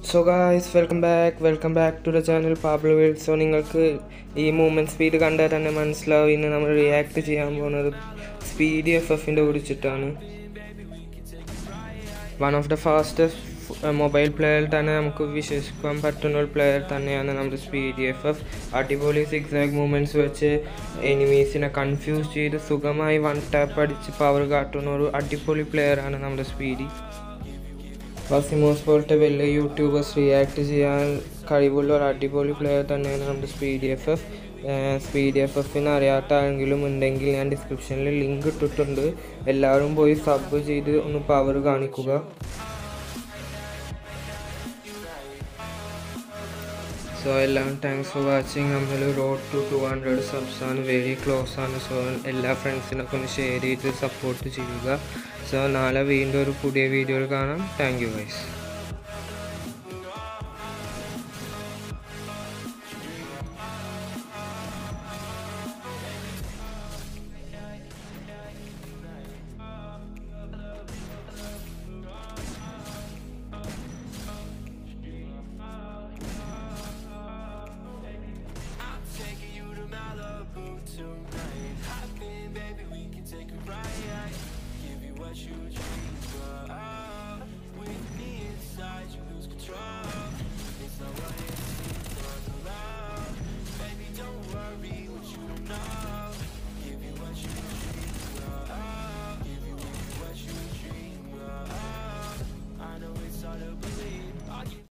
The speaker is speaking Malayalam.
So guys, welcome back to the channel PABLOUYIR. So നിങ്ങൾക്ക് ഈ മൂവ്മെന്റ് സ്പീഡ് കണ്ടാൽ തന്നെ മനസ്സിലാവും ഇന്ന് നമ്മൾ റിയാക്ട് ചെയ്യാൻ പോകുന്നത് സ്പീഡി എഫ്എഫിൻ്റെ കുറിച്ചിട്ടാണ്. One of the fastest mobile player തന്നെ നമുക്ക് വിശ്വസിക്കാൻ പറ്റുന്ന ഒരു പ്ലെയർ തന്നെയാണ് നമ്മുടെ സ്പീഡി എഫ്എഫ്. അടിപൊളി സിക്സാഗ് മൂവ്മെൻറ്റ്സ് വെച്ച് എനിമീസിനെ കൺഫ്യൂസ് ചെയ്ത് സുഖമായി വൺ ടാപ്പ് അടിച്ച് പവർ കാട്ടുന്ന ഒരു അടിപൊളി പ്ലെയറാണ് നമ്മുടെ സ്പീഡി. ഫസിമോസ് പോലത്തെ വലിയ യൂട്യൂബേഴ്സ് റിയാക്ട് ചെയ്യാൻ കഴിവുള്ള ഒരു അടിപൊളി പ്ലെയർ തന്നെയാണ് നമ്മുടെ സ്പീഡി എഫ്എഫ്. സ്പീഡി എഫ്എഫിന് അറിയാത്ത ആരെങ്കിലും ഉണ്ടെങ്കിൽ ഞാൻ ഡിസ്ക്രിപ്ഷനിൽ ലിങ്ക് ഇട്ടിട്ടുണ്ട്. എല്ലാവരും പോയി സബ് ചെയ്ത് ഒന്ന് പവർ കാണിക്കുക. സോ എല്ലാം താങ്ക്സ് ഫോർ വാച്ചിങ്. നമ്മൾ റോഡ് ടു 200 സബ്സ് ആണ്, വെരി ക്ലോസ് ആണ്. സോ എല്ലാ ഫ്രണ്ട്സിനൊക്കെ ഒന്ന് ഷെയർ ചെയ്ത് സപ്പോർട്ട് ചെയ്യുക. സോ നാളെ വീണ്ടും ഒരു പുതിയ വീഡിയോയിൽ കാണാം. Thank you guys.